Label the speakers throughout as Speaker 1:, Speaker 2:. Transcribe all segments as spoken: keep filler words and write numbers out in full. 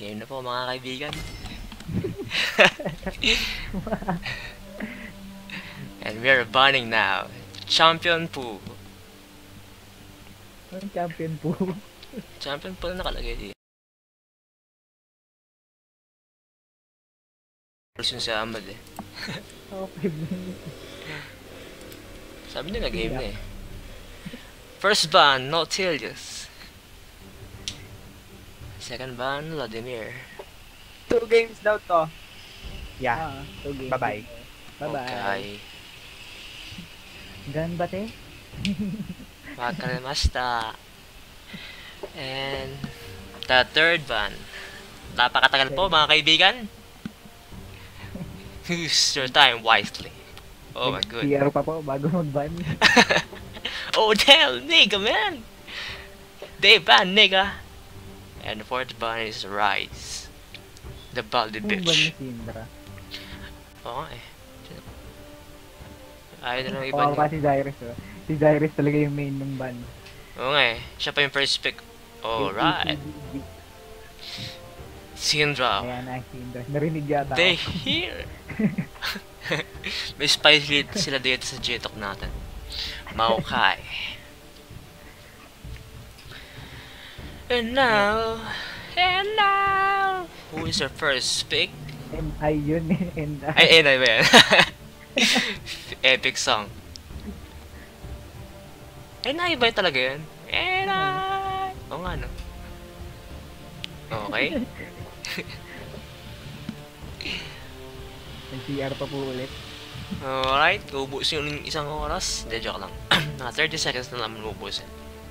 Speaker 1: Game na po mga kaibigan. And we're banning now. Champion po.
Speaker 2: Ang champion po.
Speaker 1: Champion po na nakalagay dito. Yung sa Amad eh.
Speaker 2: Okay.
Speaker 1: Sabi niya na game na eh. First ban, Nautilus. Second ban, Vladimir.
Speaker 3: Two games daw to.
Speaker 2: Yeah. Ah, two games.
Speaker 3: Bye-bye.
Speaker 2: Bye-bye.
Speaker 1: Okay.
Speaker 2: Ganbate?
Speaker 1: Wakarimashita. And the third ban. Napakatagal po mga kaibigan. Use your time wisely. Oh my god.
Speaker 2: C R pa po bago mag-ban.
Speaker 1: Oh damn, nigga man. They ban nigga. And the fourth ban is Rise. The Baldi
Speaker 2: Kung ban ni
Speaker 1: bitch.
Speaker 2: Syndra.
Speaker 1: Oo eh. Ayaw na lang iba
Speaker 2: Oo,
Speaker 1: niya.
Speaker 2: kasi Dyrus. Oh. Si Dyrus talaga yung main ng ban.
Speaker 1: Oo nga eh. Siya pa yung first pick. Alright. Syndra.
Speaker 2: Ayan na, Syndra. Narinig yata
Speaker 1: They
Speaker 2: ako.
Speaker 1: here. May spice lead sila dito sa J-Talk natin. Maokai. And now, and now, who is your first pick?
Speaker 2: M I yun eh. And I.
Speaker 1: Ay, ay, ay, ba yan? Epic song. Ay, naiba yun talaga yun. And I... Oo nga, no? Okay.
Speaker 2: Nag-C R pa po ulit.
Speaker 1: Alright, uubos yung isang oras. Hindi, joke lang. Mga thirty seconds na naman uubusin.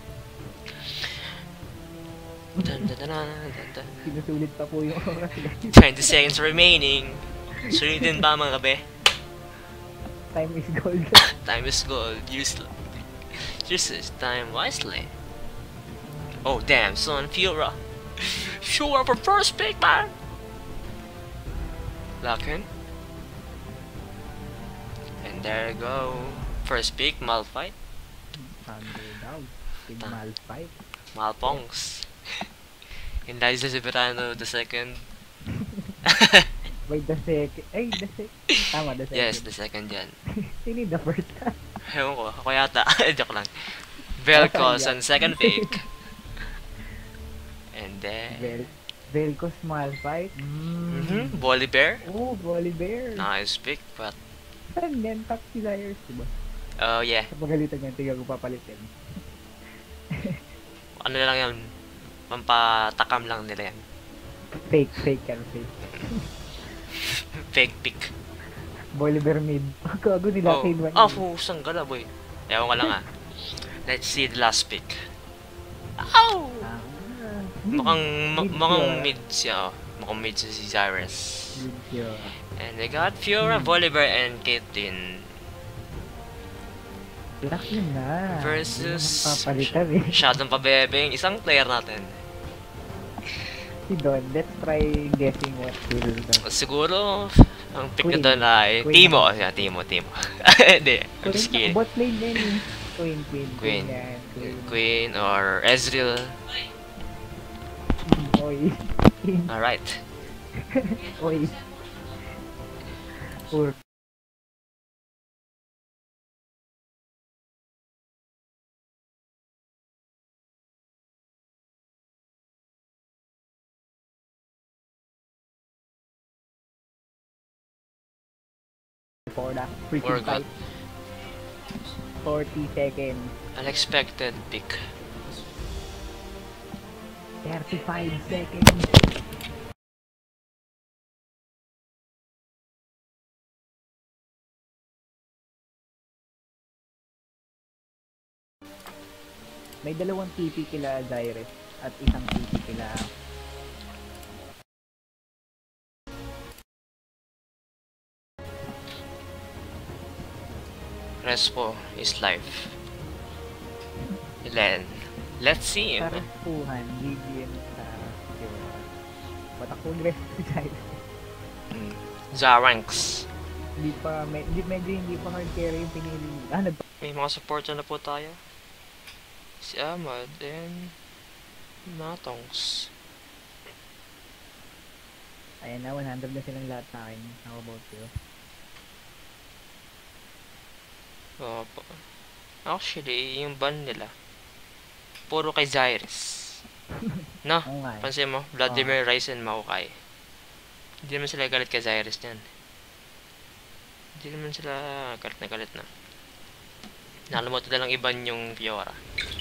Speaker 1: Dun, dun, dun, dun, dun, dun.
Speaker 2: Sinusulit pa po yung oras.
Speaker 1: twenty seconds remaining. Sulitin ba mga kabe?
Speaker 2: Time is gold.
Speaker 1: Time is gold. Use, use this time wisely. Oh damn, son, Fiora. Fiora for first pick, man! Lock in. And there you go. First pick, Malphite.
Speaker 2: Thunder daw. Signal fight.
Speaker 1: Malpongs. And that is the Zibirano the second.
Speaker 2: Wait, the second. Ay, the second. Tama, the second.
Speaker 1: Yes, the second yan.
Speaker 2: Sino yung the first?
Speaker 1: Ewan ko, ako yata. Joke lang. Velcos on second pick. And then...
Speaker 2: Vel Velcos Malphite. Mm.
Speaker 1: Mm-hmm. Volibear.
Speaker 2: Oh, Volibear.
Speaker 1: Nice pick, but...
Speaker 2: Saan yan? Top si Dyrus, diba?
Speaker 1: Oh, yeah.
Speaker 2: Sa pagalitan niya, tiga ko papalitin.
Speaker 1: Ano lang yan? Pampatakam lang nila yan.
Speaker 2: Fake, fake yan, fake.
Speaker 1: Fake pick.
Speaker 2: Volibear mid. Gago nila,
Speaker 1: Oh,
Speaker 2: Kane one.
Speaker 1: ah, fusang gala, boy. Ewan ko lang ah. Let's see the last pick. Ow!
Speaker 2: Ah,
Speaker 1: Mukhang, ma-
Speaker 2: Mid
Speaker 1: mukhang
Speaker 2: Fiora.
Speaker 1: mid siya, oh. Mukhang mid siya si Cyrus.
Speaker 2: mid yun.
Speaker 1: And they got Fiora, Volibear, and Caitlyn
Speaker 2: Lock yun na.
Speaker 1: versus
Speaker 2: Hindi naman papalitan eh.
Speaker 1: Masyadong pabebeng isang player natin.
Speaker 2: Si Don, let's try guessing what will do.
Speaker 1: Siguro, ang pick na
Speaker 2: Queen.
Speaker 1: doon ay
Speaker 2: Queen
Speaker 1: Timo.
Speaker 2: ako.
Speaker 1: Yeah, Timo, Timo. Hindi, I'm just kidding.
Speaker 2: Bot lane yan eh. Queen, Queen,
Speaker 1: Queen.
Speaker 2: yan, Queen.
Speaker 1: Queen or Ezreal.
Speaker 2: Oy. Queen.
Speaker 1: Alright.
Speaker 2: Oy. Or for the freaking
Speaker 1: Forgot.
Speaker 2: fight. forty seconds.
Speaker 1: Unexpected pick.
Speaker 2: thirty-five seconds. May dalawang T P kila Dyrus at isang T P kila
Speaker 1: Respo is life. Len. Let's see him.
Speaker 2: sa respuhan, Gigian sa Fiora. Ba't ako nag-rest si Dyrus?
Speaker 1: Mm. Zaranx.
Speaker 2: Hindi pa, med hindi, medyo hindi pa hard carry yung pinili. Ah, nag
Speaker 1: May mga supporter na po tayo. Si Ahmad and Natongs.
Speaker 2: Ayan na, one hundred na silang lahat sa akin. How about you?
Speaker 1: Opo. Actually, yung ban nila, puro kay Zyrus. No?
Speaker 2: Oo nga eh.
Speaker 1: Pansin mo, Vladimir, Ryzen, Maokai. Hindi naman sila galit kay Zyrus niyan. Hindi naman sila galit na galit na. Nakalimutan na lang iban yung Fiora.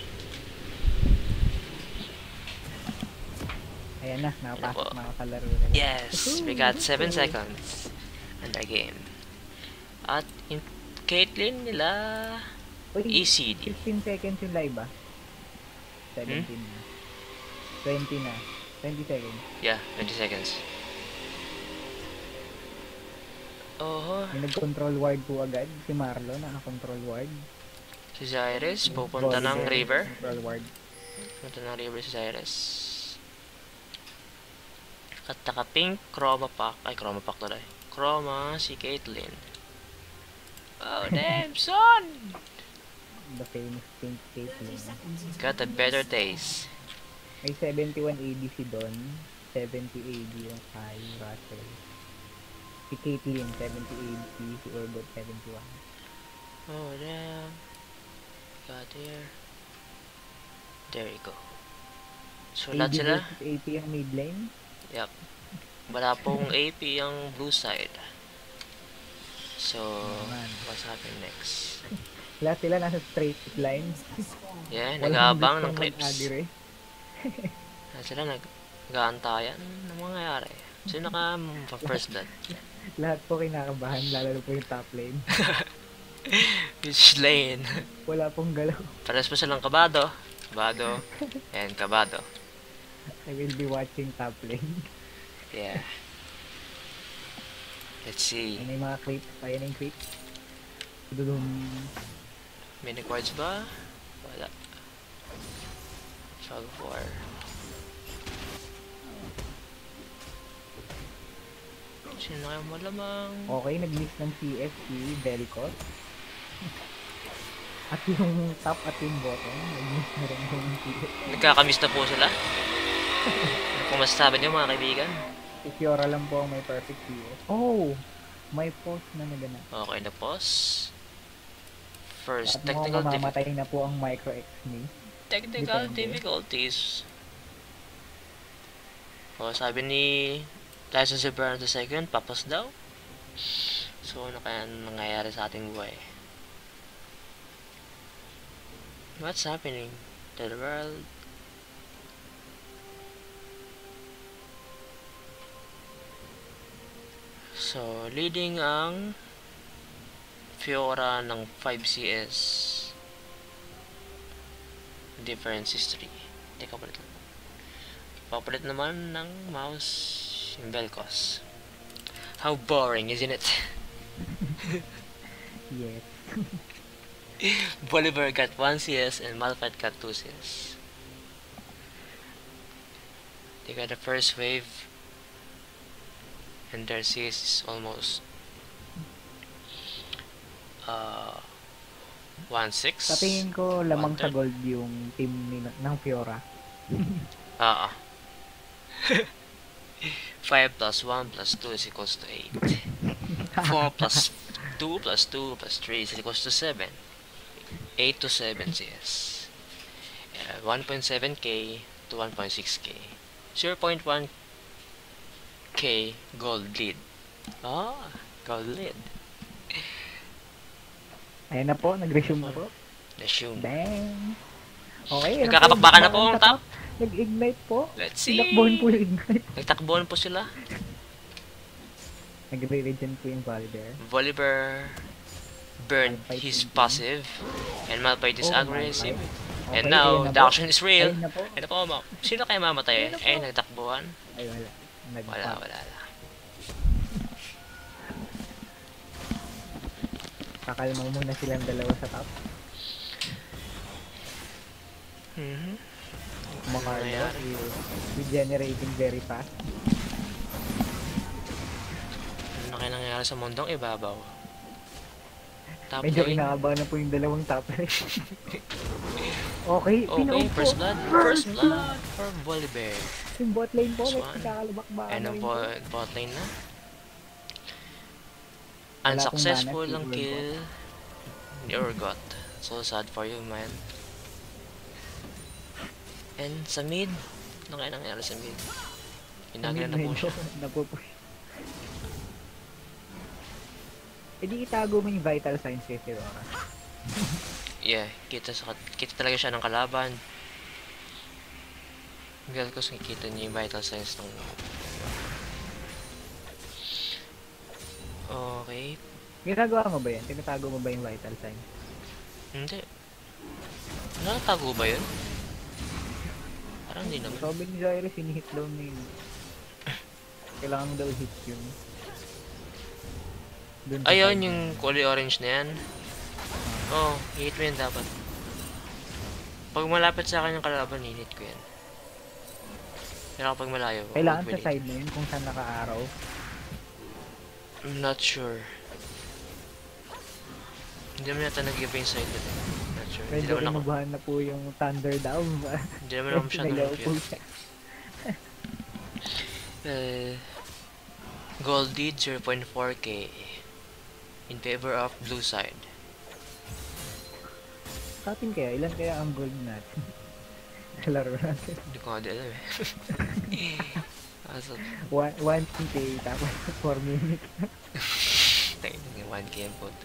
Speaker 2: Ayan na, nakapasok
Speaker 1: Ano po?
Speaker 2: mga kalaro na.
Speaker 1: Yes, we got seven seconds on the game. At yung Caitlyn nila,
Speaker 2: Uy,
Speaker 1: E C D.
Speaker 2: fifteen seconds yung live ah. seventeen na. twenty na. twenty seconds.
Speaker 1: Yeah, twenty seconds. Oh,
Speaker 2: May nag-control ward po agad. Si Marlo, naka-control ward.
Speaker 1: si Zyrus, pupunta ng
Speaker 2: Volleyball,
Speaker 1: river.
Speaker 2: Control ward.
Speaker 1: Pupunta ng river si Zyrus. At naka-pink, chroma pack. Ay, chroma pack tuloy. Chroma, si Caitlyn. Oh, damn, son!
Speaker 2: The famous pink Caitlyn.
Speaker 1: Got a better taste.
Speaker 2: May seventy-one A D si Don. seventy A D yung kay Russell. Si Caitlyn, seventy A D. Si Urbot, seventy-one.
Speaker 1: Oh, damn. Got here. There you go. So,
Speaker 2: A
Speaker 1: lahat
Speaker 2: D
Speaker 1: sila.
Speaker 2: versus A P yung mid lane.
Speaker 1: Yup. Wala pong A P ang blue side. So,
Speaker 2: Naman.
Speaker 1: what's happening next?
Speaker 2: Lahat sila nasa straight line.
Speaker 1: Yeah,
Speaker 2: Walang
Speaker 1: nag-aabang ng
Speaker 2: gusto
Speaker 1: clips.
Speaker 2: mag-agree.
Speaker 1: Lahat sila nag-aantayan. Anong mangyayari? Sino naka first blood?
Speaker 2: Lahat po kinakabahan, lalo na po yung top lane.
Speaker 1: Which lane?
Speaker 2: Wala pong galaw.
Speaker 1: Pares pa silang kabado. Kabado. And kabado.
Speaker 2: I will be watching top lane.
Speaker 1: Yeah. Let's see.
Speaker 2: Ayan yung mga creeps. Ayan yung creeps. Dudum.
Speaker 1: May nag-wards ba? Wala. Fog of War. Sino na kayo malamang?
Speaker 2: Okay, nag-miss ng C S si Belcos. At yung top at yung bottom, nag-miss na rin yung C S.
Speaker 1: Nagkakamiss na po sila. Ano pong masasabi niyo mga kaibigan?
Speaker 2: Si Fiora lang po ang may perfect C S. Oh! May post na naganap.
Speaker 1: Okay na pause. First,
Speaker 2: At
Speaker 1: technical,
Speaker 2: mukhang
Speaker 1: diffi
Speaker 2: mamamatay na po ang Micro X ni.
Speaker 1: technical
Speaker 2: Depende.
Speaker 1: difficulties. O, sabi ni License to Burn the second, papas daw. So, ano kaya nangyayari sa ating buhay? What's happening to the world? So, leading ang Fiora ng five C S. Difference history. Teka, palit lang. Papalit naman ng mouse yung Belcos. How boring, isn't it?
Speaker 2: Yes.
Speaker 1: Bolivar got one C S and Malphite got two C S. They got the first wave and their C S is almost uh, one six.
Speaker 2: Sa tingin ko, lamang sa
Speaker 1: One-third.
Speaker 2: gold yung team ni, ng Fiora.
Speaker 1: Ah. five plus one plus two is equals to eight. four plus two plus two plus three is equals to seven. eight to seven C S. Uh, one point seven K to one point six K. zero point one K gold lead. Ah, gold lead.
Speaker 2: Ayan na po, nag-resume na po.
Speaker 1: Resume.
Speaker 2: Bang! Okay.
Speaker 1: Nagkakapakbakan na po ang top.
Speaker 2: Nag-ignite po.
Speaker 1: Let's see.
Speaker 2: Tinakbuhan po yung ignite.
Speaker 1: Nagtakbuhan po sila.
Speaker 2: Nagre-regen po yung Volibear.
Speaker 1: Volibear burned
Speaker 2: Malphite
Speaker 1: his
Speaker 2: is
Speaker 1: passive and Malphite is
Speaker 2: Oh,
Speaker 1: aggressive.
Speaker 2: Malphite.
Speaker 1: And
Speaker 2: Okay,
Speaker 1: now,
Speaker 2: ayun na
Speaker 1: the
Speaker 2: po.
Speaker 1: action is real.
Speaker 2: Ayun na po.
Speaker 1: Ayun na po, ma- sino kaya mamatay?
Speaker 2: Ayun na po.
Speaker 1: Ay, nagtakbuhan?
Speaker 2: Ay, wala. Nag
Speaker 1: Wala, wala, wala.
Speaker 2: Kakalma muna silang dalawa sa top.
Speaker 1: Mhm.
Speaker 2: Macarlo
Speaker 1: nangyayari?
Speaker 2: is regenerating very fast.
Speaker 1: Ano kaya nangyayari sa mundong ibabaw? Top
Speaker 2: Medyo
Speaker 1: lane.
Speaker 2: inaaba na po yung dalawang top lane. Okay,
Speaker 1: Okay,
Speaker 2: pinaog po.
Speaker 1: first blood. First blood for Volibear.
Speaker 2: Yung bot lane po,
Speaker 1: This
Speaker 2: may
Speaker 1: one.
Speaker 2: kakalabak-baka
Speaker 1: And
Speaker 2: na
Speaker 1: ang
Speaker 2: rin po.
Speaker 1: bot, bot lane na.
Speaker 2: Wala
Speaker 1: Unsuccessful
Speaker 2: pong
Speaker 1: ang
Speaker 2: mana,
Speaker 1: kill ni Urgot. So sad for you, man. And sa mid, ano kaya nangyari sa mid? Inaglan na po siya.
Speaker 2: Napupush. E di itago mo yung vital signs kay Fiora.
Speaker 1: Yeah, kita sa kita talaga siya ng kalaban. Gal ko kita niya yung vital signs ng. Okay.
Speaker 2: Ginagawa mo ba yan? Tinatago mo ba yung vital signs?
Speaker 1: Hindi. Nakatago ba yun? Parang hindi naman.
Speaker 2: Sabi ni Zaire, sinihit daw na yun. Kailangan daw hit yun. Dun sa
Speaker 1: Ayun,
Speaker 2: side.
Speaker 1: yung kulay orange na yan. Oh, hit mo yan dapat. Pag malapit sa akin yung kalaban, hit ko yan. Pero kapag malayo,
Speaker 2: Kailangan
Speaker 1: huwag
Speaker 2: sa
Speaker 1: mo
Speaker 2: side na yun kung saan naka-araw.
Speaker 1: hit. I'm not sure. Hindi naman yata nag-give yung side nito. Not sure. Hindi
Speaker 2: Medyo
Speaker 1: naman ako.
Speaker 2: inubahan na po yung Thunder Down.
Speaker 1: Hindi naman ako masyadong
Speaker 2: Nagaw po
Speaker 1: nag
Speaker 2: siya.
Speaker 1: Uh, gold lead zero point four K in favor of blue side.
Speaker 2: Sa atin kaya, ilan kaya ang gold natin? Sa laro natin.
Speaker 1: Hindi ko nga di alam eh. Aso,
Speaker 2: one K tapos four minutes.
Speaker 1: tayo na one K ang pot.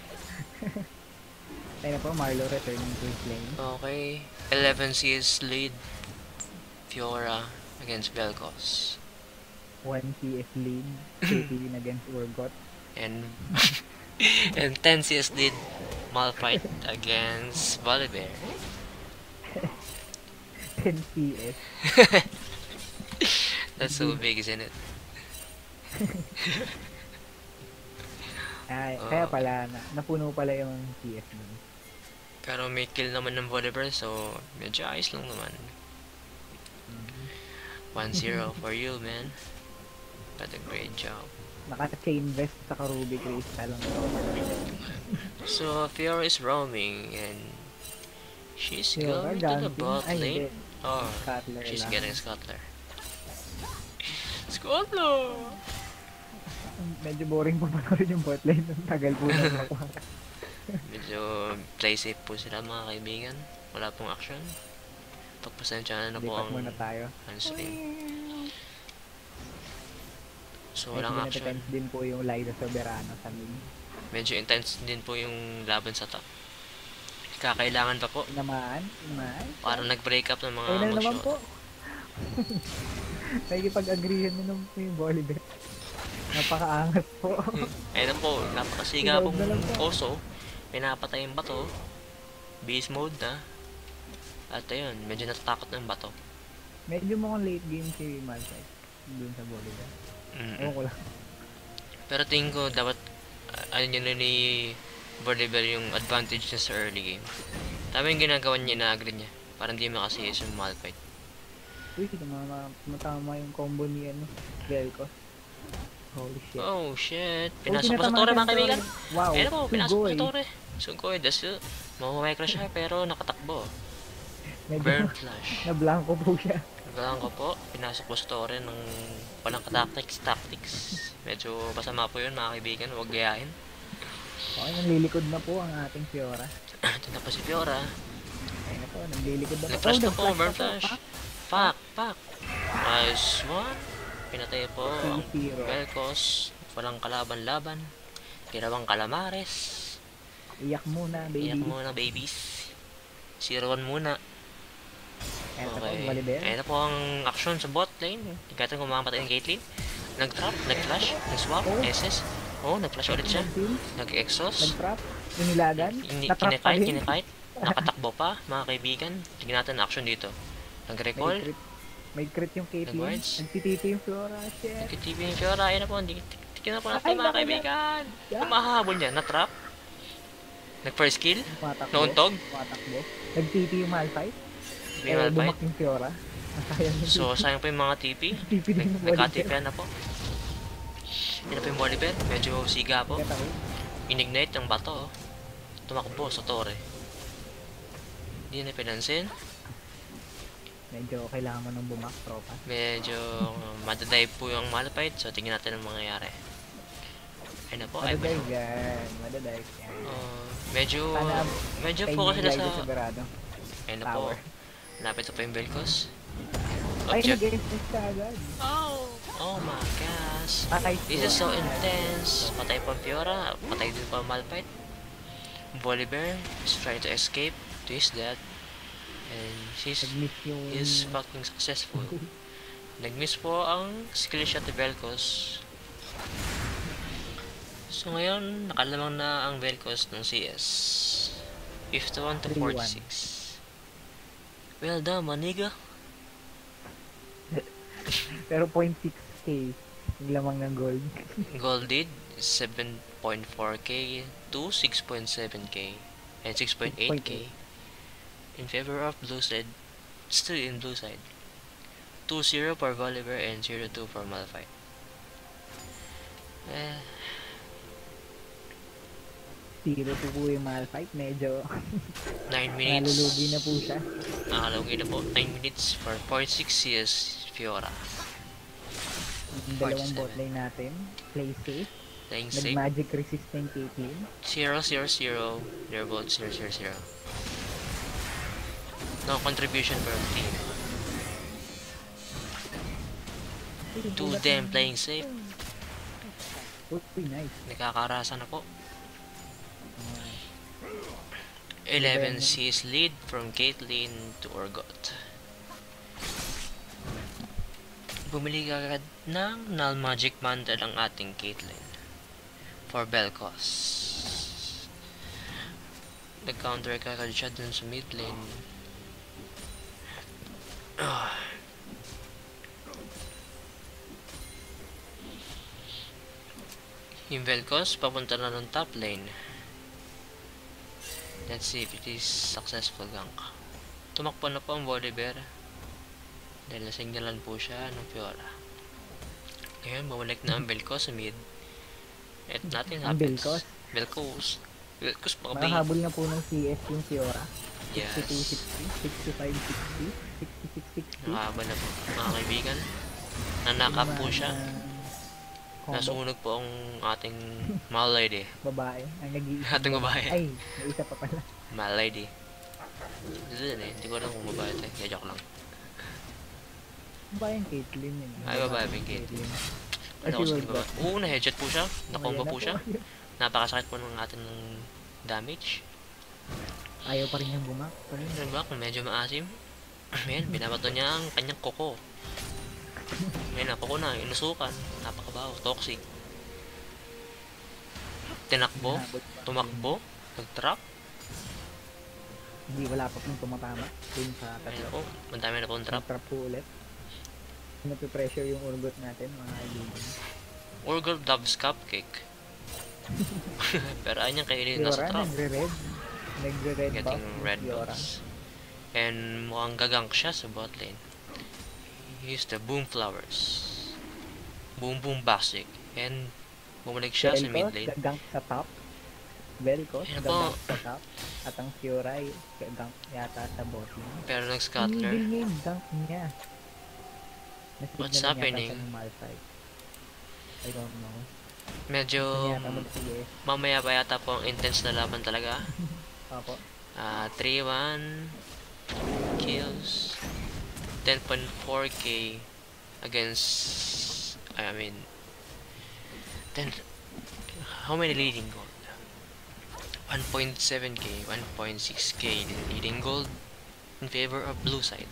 Speaker 2: Tayo na po, Marlo returning to his lane.
Speaker 1: Okay, eleven C is lead Fiora against Vel'Koz.
Speaker 2: one C S lead, Caitlyn against Urgot.
Speaker 1: And and ten C is lead Malphite against Volibear.
Speaker 2: ten C S.
Speaker 1: That's so big, isn't it?
Speaker 2: Ay,
Speaker 1: Oh.
Speaker 2: kaya pala, na, napuno pala yung C S nun.
Speaker 1: Pero may kill naman ng Volibear, so medyo ayos lang naman. one zero for you, man. Got a great job.
Speaker 2: Naka-chain vest sa Ruby Crystal lang.
Speaker 1: So Fiora is roaming and she's
Speaker 2: Fiora,
Speaker 1: going to the
Speaker 2: Junkin.
Speaker 1: bot
Speaker 2: Ay,
Speaker 1: lane.
Speaker 2: hindi.
Speaker 1: Oh,
Speaker 2: Cutler
Speaker 1: she's
Speaker 2: lang.
Speaker 1: getting Scuttler. Scuttler!
Speaker 2: Medyo boring po panoorin yung bot lane. Ang tagal po na nakuha.
Speaker 1: Medyo play safe po sila mga kaibigan. Wala pong action. Pagpasensya na po
Speaker 2: Lipat
Speaker 1: ang
Speaker 2: muna tayo.
Speaker 1: handstring. So
Speaker 2: Medyo
Speaker 1: walang action.
Speaker 2: na-defense din po yung Liza Soberano sa mid.
Speaker 1: Medyo intense din po yung laban sa top. Kakailangan pa po.
Speaker 2: Naman, naman.
Speaker 1: Para nag-break up ng mga
Speaker 2: Ayun na naman
Speaker 1: mag-shot.
Speaker 2: po. Nakikipag-agreehan na naman po yung Volibear. Napakaangas po.
Speaker 1: Ayun po, napakasiga
Speaker 2: Tinawag
Speaker 1: pong
Speaker 2: na lang po.
Speaker 1: oso. Pinapatay yung bato. Beast mode na. At ayun, medyo natatakot ng bato.
Speaker 2: Medyo mukhang late game si Malphite. Doon sa Volibear.
Speaker 1: Mm-mm.
Speaker 2: Ewan ko lang.
Speaker 1: Pero tingin ko dapat uh, ano yun na ni Volibear yung advantage niya sa early game. Tama yung ginagawa niya, ina-agree niya. Para hindi makasiyas yung Malphite.
Speaker 2: Uy, tumama, tumatama yung combo ni ano, Vel'Koz. Holy shit.
Speaker 1: Oh shit,
Speaker 2: Oh,
Speaker 1: pinasok pa sa
Speaker 2: tinatamaan
Speaker 1: tore
Speaker 2: siya
Speaker 1: mga
Speaker 2: ng
Speaker 1: kaibigan.
Speaker 2: tore. Wow,
Speaker 1: Ayun po, pinasok pa
Speaker 2: Sugoy.
Speaker 1: sa tore. Sugoy, that's it. Mamamay crash siya pero nakatakbo.
Speaker 2: Medyo
Speaker 1: Burn flash.
Speaker 2: na-blanco po siya.
Speaker 1: Nagalang ko po, pinasok po sa tore ng walang tactics tactics. Medyo masama po yun mga kaibigan, huwag gayahin.
Speaker 2: Okay, nanlilikod na po ang ating Fiora.
Speaker 1: Ito na po si Fiora.
Speaker 2: Ayun na po, nanlilikod na po.
Speaker 1: Nag-flash na po,
Speaker 2: nag-flash
Speaker 1: burn
Speaker 2: na po.
Speaker 1: flash.
Speaker 2: Ah,
Speaker 1: Fuck, fuck. Nice one. Pinatay po ang
Speaker 2: two zero.
Speaker 1: Vel'Koz. Walang kalaban-laban. Ginawang kalamares.
Speaker 2: Iyak muna, baby.
Speaker 1: Iyak muna babies. zero one muna.
Speaker 2: Ayun na po,
Speaker 1: Okay.
Speaker 2: Volibear.
Speaker 1: Ayan na po ang action sa bot lane. Tigatan kung mamamatay yung Caitlyn. Nag-trap, nag-flash, nag-swap,
Speaker 2: Oh.
Speaker 1: S S. Oh, nag-flash ulit siya.
Speaker 2: Nag-team,
Speaker 1: Nag-exhaust.
Speaker 2: nag-trap, inilagan,
Speaker 1: Ini-
Speaker 2: na-trap pa
Speaker 1: Kinekite,
Speaker 2: rin.
Speaker 1: kinekite. Nakatakbo pa, mga kaibigan. Tignan natin ang action dito.
Speaker 2: May
Speaker 1: Nag-recall.
Speaker 2: crit, may crit yung Caitlyn.
Speaker 1: Nag-wards.
Speaker 2: Nagtitipi yung Fiora. Shit.
Speaker 1: Nag-T V yung Fiora. Ayan na po. Hindi- Tignan na po natin
Speaker 2: Ay,
Speaker 1: mga
Speaker 2: naku,
Speaker 1: kaibigan.
Speaker 2: Yeah.
Speaker 1: Ang mahahabol niya. Na-trap. Nag-first kill.
Speaker 2: Tumatakbo.
Speaker 1: Nauntog.
Speaker 2: Tumatakbo. Nag-T P yung Malphite.
Speaker 1: May
Speaker 2: Eh,
Speaker 1: Malphite.
Speaker 2: bumak yung Fiora. Ang sayang yung
Speaker 1: So, sayang po yung mga T P.
Speaker 2: T P din yung
Speaker 1: Nag-K T P
Speaker 2: Volibear.
Speaker 1: na po. Yan na po yung Volibear. Medyo siga po.
Speaker 2: Get away.
Speaker 1: Inignite yung bato. oh. Tumakbo sa tore. Hindi na pinansin.
Speaker 2: Medyo kailangan mo nang bumak, tropa.
Speaker 1: Medyo madadive po yung Malphite. So, tingnan natin ang mangyayari. Ayun na po. Ay,
Speaker 2: Madadive yan. Madadive yan.
Speaker 1: uh, medyo,
Speaker 2: Sana
Speaker 1: medyo
Speaker 2: kay
Speaker 1: focus sila
Speaker 2: Miguel
Speaker 1: sa...
Speaker 2: Sigurado.
Speaker 1: Ayun na po.
Speaker 2: Tower.
Speaker 1: Lapit na po yung Vel'Koz.
Speaker 2: Ay,
Speaker 1: Object.
Speaker 2: nag-exist ka agad.
Speaker 1: Oh! Oh my gosh.
Speaker 2: Patay
Speaker 1: This is so intense. Patay pa ang Fiora. Patay din pa ang Malphite. Volibear is trying to escape to his death. And she's
Speaker 2: Nag-miss yung...
Speaker 1: is fucking successful. Nag-miss po ang skill shot ni Vel'Koz. So ngayon, nakalamang na ang Vel'Koz ng C S. fifty-one to forty-six. Well done, maniga.
Speaker 2: Pero zero point six K yung lamang ng gold.
Speaker 1: Gold did seven point four K to six point seven K and six point eight K in favor of blue side, still in blue side. two zero for Volibear and zero two for Malphite. Eh,
Speaker 2: zero two po yung Malphite. Medyo
Speaker 1: nine minutes.
Speaker 2: nalulugi na po siya.
Speaker 1: Nakalugi na po. nine minutes for forty-six C S Fiora.
Speaker 2: Yung dalawang bot lane natin. Play safe.
Speaker 1: Playing safe.
Speaker 2: Nag-magic resistant Caitlyn.
Speaker 1: zero zero zero. They're both zero zero zero. No contribution from team. Two them playing safe.
Speaker 2: Uy, nice.
Speaker 1: Nakakarasa na po. eleven C's lead from Caitlyn to Urgot. Bumili agad ng Null Magic Mantle ang ating Caitlyn for Vel'Koz. Nag-counter kagad siya dun sa mid lane. Ah. Yung Vel'Koz papunta na ng top lane. Let's see if it is successful gank. Tumakbo na po ang Volibear dahil nasignalan po siya ng Fiora. Ngayon, bumalik na ang Vel'Koz sa mid. At nothing
Speaker 2: Ang
Speaker 1: happens.
Speaker 2: Vel'Koz.
Speaker 1: Vel'Koz. Vel'Koz baka ba?
Speaker 2: Makahabol na po ng C S yung Fiora.
Speaker 1: Yes.
Speaker 2: sixty-two sixty, sixty-five sixty, sixty-six sixty.
Speaker 1: Nakaba na po mga kaibigan. Nanakap po siya. Nasunog po ang ating mahal lady.
Speaker 2: Babae. Ang nag-iisip.
Speaker 1: Ating babae.
Speaker 2: Ay, may isa pa pala.
Speaker 1: Mahal lady. Ito din eh. Hindi ko alam kung babae ito eh. Joke lang.
Speaker 2: Babae yung Caitlyn yun.
Speaker 1: Ay, babae yung Caitlyn.
Speaker 2: Ay,
Speaker 1: Ano
Speaker 2: si
Speaker 1: ko
Speaker 2: World
Speaker 1: sa babae? Oo, na-headshot po siya. Nakomba
Speaker 2: Ayan
Speaker 1: po
Speaker 2: na
Speaker 1: siya. Napakasakit po ng ating damage.
Speaker 2: Ayaw pa rin niyang bumak.
Speaker 1: Ano ba? Kung medyo maasim. Ayan, binabato niya ang kanyang koko. Ayan na, koko na. Inusukan. Napakabaho. Toxic. Tinakbo. Tumakbo. Nag-trap.
Speaker 2: Hindi, wala pa pong tumatama. Dun sa
Speaker 1: Ayan
Speaker 2: tatlo.
Speaker 1: po. Madami na pong trap.
Speaker 2: Trap po ulit. Napipressure yung Urgot natin, mga kaibigan.
Speaker 1: Urgot loves cupcake. Pero ayun yung kainin na sa
Speaker 2: Fiora,
Speaker 1: trap.
Speaker 2: nagre-red. Nagre-red buff.
Speaker 1: Getting
Speaker 2: yung
Speaker 1: red
Speaker 2: Fiora.
Speaker 1: buffs. And mukhang gagank siya sa bot lane. Here's the boom flowers. Boom boom basic. And bumalik siya sa mid
Speaker 2: Vel'Koz,
Speaker 1: lane.
Speaker 2: gagank sa top. Vel'Koz,
Speaker 1: Ayan po.
Speaker 2: gagank sa top. At ang Fiora, ay gagank yata sa bottom.
Speaker 1: Pero nag-scuttler.
Speaker 2: Tinigil niya yung gank niya.
Speaker 1: What's
Speaker 2: Nasignalan
Speaker 1: happening?
Speaker 2: yata siya ng Malphite. I don't know.
Speaker 1: Medyo
Speaker 2: Hindi yata magsige.
Speaker 1: mamaya pa yata po ang intense na laban talaga.
Speaker 2: Opo.
Speaker 1: Ah, three one kills. ten point four K against I mean ten how many leading gold? one point seven K, one point six K leading gold in favor of blue side.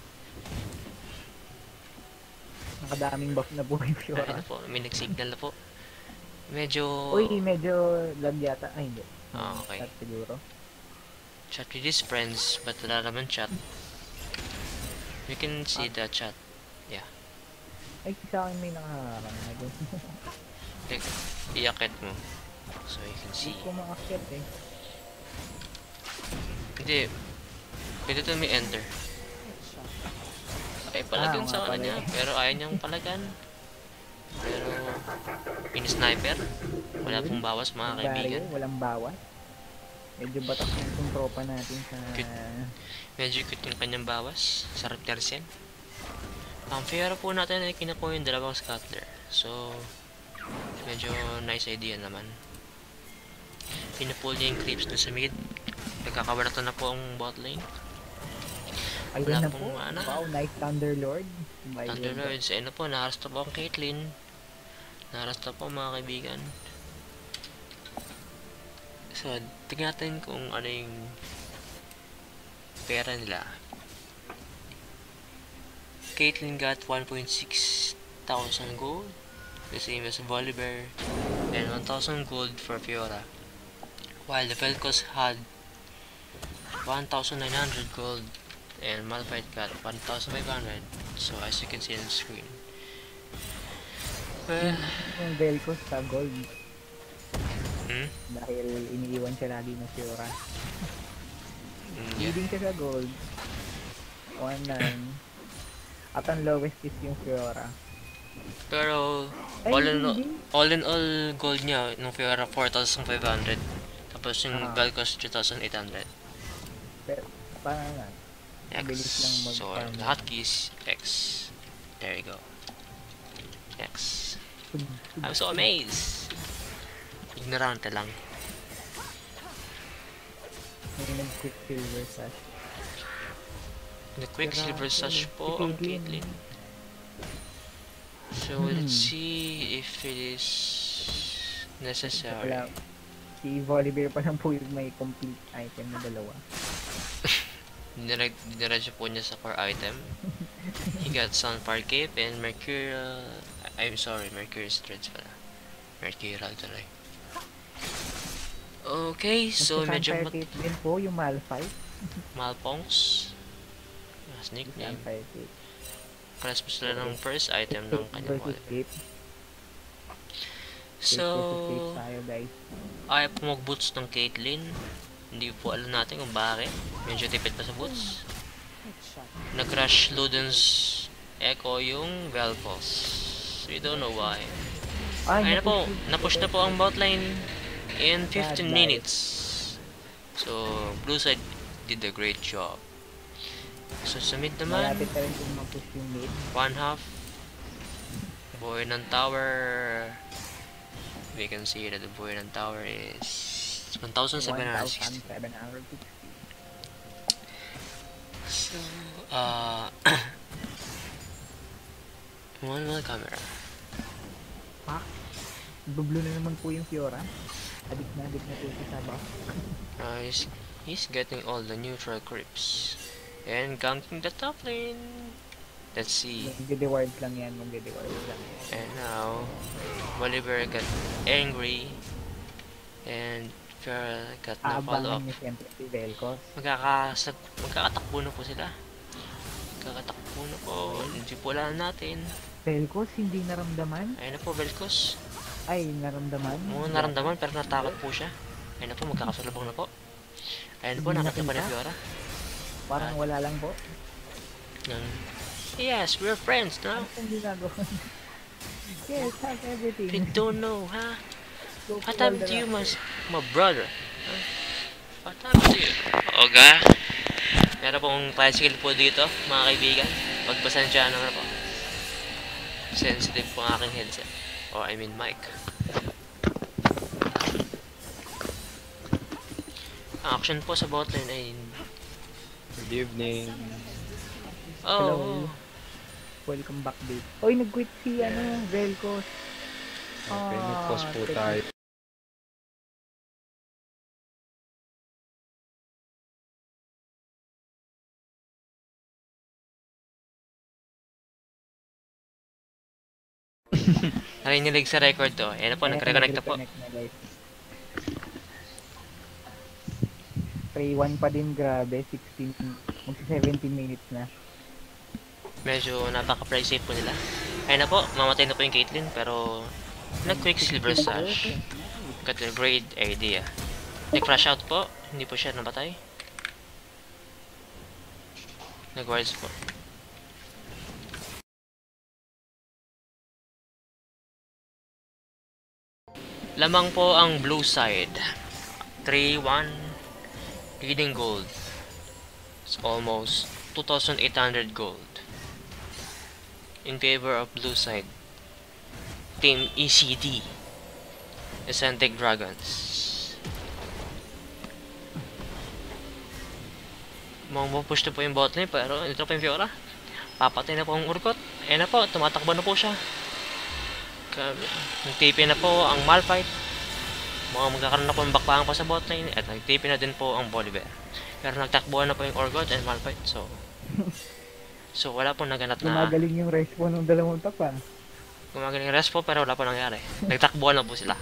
Speaker 2: Nakadaming buff na po yung Fiora.
Speaker 1: Ayun na po, may nag-signal na po. Medyo
Speaker 2: Uy, medyo lag yata. Ay, hindi.
Speaker 1: Ah, okay.
Speaker 2: Chat siguro.
Speaker 1: chat with his friends but wala naman chat. You can see the chat.
Speaker 2: Ay, sa akin may nakakarang.
Speaker 1: Like, iakit mo. So you can see.
Speaker 2: Hindi ko makakyat eh.
Speaker 1: Hindi. Pwede ito may enter. Ay, palagan
Speaker 2: Ah,
Speaker 1: sa
Speaker 2: nga pala
Speaker 1: kanya.
Speaker 2: eh.
Speaker 1: Pero ayaw niyang palagan. Pero, in sniper. Wala pong bawas mga
Speaker 2: Barrio,
Speaker 1: kaibigan.
Speaker 2: walang bawas. Medyo batak yung tropa natin sa...
Speaker 1: Medyo cute yung kanyang bawas. Sarap tersen. Ang Fiora po natin ay kinukuha yung dalawang scatter. So, medyo nice idea naman. Pinupull niya yung creeps dun sa mid. Nagkakabarata na po ang bot lane.
Speaker 2: Ayun
Speaker 1: Wala
Speaker 2: na
Speaker 1: pong
Speaker 2: po.
Speaker 1: mana.
Speaker 2: Wow, nice Thunderlord. My
Speaker 1: Thunderlords, ayun na po, naharasta po ang Caitlyn. Naharasta po mga kaibigan. So, tignan natin kung ano yung pera nila. Caitlyn got one point six thousand gold, the same as Volibear, and one thousand gold for Fiora. While the Vel'Koz had one thousand nine hundred gold, and Malphite got one thousand five hundred. So, as you can see on the screen. Well,
Speaker 2: Yung Vel'Koz sa gold.
Speaker 1: hmm?
Speaker 2: Dahil iniiwan siya lagi ng Fiora.
Speaker 1: Mm, yeah.
Speaker 2: Leading siya sa gold. one nine. At ang lowest is yung Fiora.
Speaker 1: Pero,
Speaker 2: Ay,
Speaker 1: all in all,
Speaker 2: hindi.
Speaker 1: all in all gold niya, nung Fiora four thousand five hundred. Tapos yung
Speaker 2: Ah.
Speaker 1: Vel'Koz two thousand eight hundred.
Speaker 2: Pero, parang nga.
Speaker 1: X.
Speaker 2: Mabilis lang
Speaker 1: So,
Speaker 2: mag-farm.
Speaker 1: the hotkeys, X. There you go. X. I'm so amazed. Ignorante lang.
Speaker 2: May nag-quick silver sash.
Speaker 1: The Quicksilver
Speaker 2: Grabe.
Speaker 1: Sash po
Speaker 2: Si
Speaker 1: ang
Speaker 2: Caitlyn.
Speaker 1: Caitlyn. So, let's see if it is necessary.
Speaker 2: Wala. Si Volibear pa lang po yung may complete item na dalawa.
Speaker 1: Dinirag, dinirag po niya sa core item. He got Sunfire Cape and Mercurial... I'm sorry, Mercurial Threads pala. Mercurial tuloy. Okay, so medyo mat
Speaker 2: Sunfire Cape din po yung Malphite.
Speaker 1: Malpongs. Mas nickname.
Speaker 2: Sunfire Cape.
Speaker 1: Pares po sila ng first item ng kanyang
Speaker 2: Versus
Speaker 1: wallet.
Speaker 2: Cape.
Speaker 1: So,
Speaker 2: Cape tayo guys.
Speaker 1: ayaw po mag-boots ng Caitlyn. Hindi po alam natin kung bakit. Medyo tipid pa sa boots. Nag-crash Luden's Echo yung Vel'Koz. We don't know why. Ay na po, napush na po ang bot lane in fifteen minutes. So, blue side did a great job. So, sa mid naman,
Speaker 2: Malapit na rin kung mag-push yung mid.
Speaker 1: one half. Buhay ng tower. We can see that the buhay ng tower is one thousand seven hundred sixty.
Speaker 2: one thousand seven hundred sixty.
Speaker 1: So, uh, one more camera.
Speaker 2: Ha? Bublo na naman po yung Fiora. Adik na adik na po si Sabaw.
Speaker 1: Uh, he's, he's getting all the neutral creeps. And ganking the top lane. Let's see.
Speaker 2: Magde-dewards lang yan, magde-dewards lang yan.
Speaker 1: And now, Volibear got angry. And Fiora got na follow up.
Speaker 2: Aabangan niyo siyempre si Vel'Koz.
Speaker 1: Magkakasag, magkakatakbo na po sila. Magkakatakbo na po. Hindi po alam natin.
Speaker 2: Vel'Koz hindi naramdaman?
Speaker 1: Ayun na po, Vel'Koz.
Speaker 2: Ay, naramdaman?
Speaker 1: Mukhang naramdaman pero natakot po siya. Ayun na po, magkakasalubong na po. Ayun na po,
Speaker 2: Hindi
Speaker 1: nakita pa ni
Speaker 2: nakita?
Speaker 1: Fiora.
Speaker 2: Parang wala lang po.
Speaker 1: Nang, yes, we're friends now.
Speaker 2: Ano pong ginagawa? Yes, have
Speaker 1: We
Speaker 2: everything.
Speaker 1: don't know, ha?
Speaker 2: Go
Speaker 1: What
Speaker 2: to all
Speaker 1: happened
Speaker 2: the
Speaker 1: to you,
Speaker 2: rock.
Speaker 1: my, my brother? Huh? What happened to you? Oga? Meron pong tricycle po dito, mga kaibigan. Pagpasensyahan na po. Sensitive po ang aking headset. Or I mean mic. Ang action po sa botlane ay...
Speaker 4: Good evening.
Speaker 1: Oh,
Speaker 2: Hello. Welcome back date. Oy, nag-quit si ano, Vel'Koz.
Speaker 4: Okay,
Speaker 2: Ah,
Speaker 4: nag-pause po
Speaker 2: teka.
Speaker 4: tayo.
Speaker 1: narinig sa record to. Ayan na po,
Speaker 2: Ayan,
Speaker 1: nagre-connect na po.
Speaker 2: nag-reconnect na, guys. three one pa din, grabe. sixteen, magsi seventeen minutes na.
Speaker 1: Medyo napaka-price po nila. Ayun na po, mamatay na po yung Caitlyn, pero nag-quick silver sash. Got a great idea. Nag-crash out po, hindi po siya nabatay. Nag-wards po. Lamang po ang blue side. three one Leading gold. It's almost two thousand eight hundred gold. In favor of blue side. Team E C D. Eccentric Dragons. Mamupush na po yung bot lane, pero ito pa yung Fiora. Papatay na po ang Urgot. Ayan na po, tumatakbo na po siya. Nag-T P na po ang Malphite. Mga magkakaroon na po yung bakbakan pa sa bot lane. At nag-T P na din po ang Volibear. Pero nagtakbuhan na po yung Urgot and Malphite. So, so wala po naganap na...
Speaker 2: Gumagaling yung respawn ng dalawang tapa.
Speaker 1: Gumagaling yung respo pero wala po nangyari. Nagtakbuhan na po sila.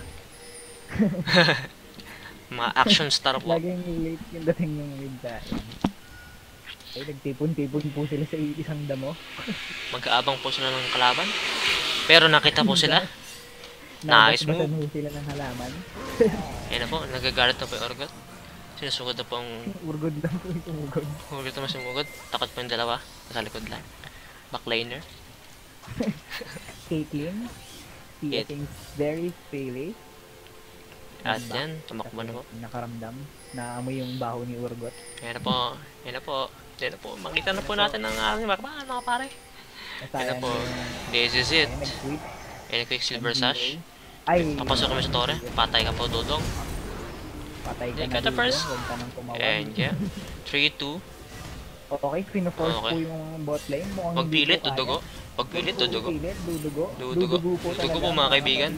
Speaker 1: Mga action star po.
Speaker 2: Laging late yung dating ng mid dahil. Ay, nagtipon-tipon po sila sa isang damo.
Speaker 1: Magkaabang po sila ng kalaban. Pero nakita po sila. Nice move.
Speaker 2: Nabasbasan po sila ng halaman.
Speaker 1: Ayan na po, nagagalit na po yung Urgot. Sinusugod na po ang
Speaker 2: Urgod lang po yung umugod.
Speaker 1: Urgot na mas umugod. Takot po yung dalawa. Nasa likod lang. Backlaner.
Speaker 2: Caitlyn. She I
Speaker 1: It-
Speaker 2: think very freely.
Speaker 1: At yan, tumakbo na po.
Speaker 2: Nakaramdam. Naamoy yung baho ni Urgot.
Speaker 1: Ayan na po. Ayan na po. Ayan na po. Makita na po natin ang aming makapaan mga pare. Ayan na po. This is it.
Speaker 2: Ay, nag-tweet.
Speaker 1: Ayan na quick silver sash.
Speaker 2: Ay,
Speaker 1: Papasok kami sa tore. Patay ka po, Dudong.
Speaker 2: patay ka
Speaker 1: Ay,
Speaker 2: na
Speaker 1: kata
Speaker 2: dito.
Speaker 1: first.
Speaker 2: Huwag ka nang tumawag.
Speaker 1: And yeah. three two.
Speaker 2: Okay, pino-force
Speaker 1: Okay.
Speaker 2: po yung bot lane. Mukhang
Speaker 1: Pag
Speaker 2: hindi
Speaker 1: pilit,
Speaker 2: po kaya.
Speaker 1: dudugo. Pag pilit, dudugo.
Speaker 2: Pilit, dudugo.
Speaker 1: Dudugo.
Speaker 2: po
Speaker 1: Dudugo po
Speaker 2: talaga.
Speaker 1: mga kaibigan.